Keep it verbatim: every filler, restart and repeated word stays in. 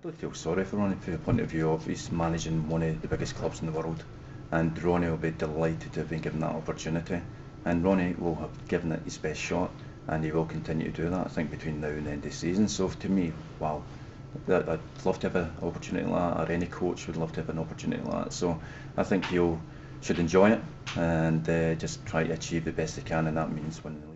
don't feel sorry for Ronnie from the point of view of he's managing one of the biggest clubs in the world, and Ronnie will be delighted to have been given that opportunity, and Ronnie will have given it his best shot, and he will continue to do that, I think, between now and the end of the season. So to me, wow, that, I'd love to have an opportunity like that, or any coach would love to have an opportunity like that. So I think he'll should enjoy it and uh, just try to achieve the best he can, and that means winning the league.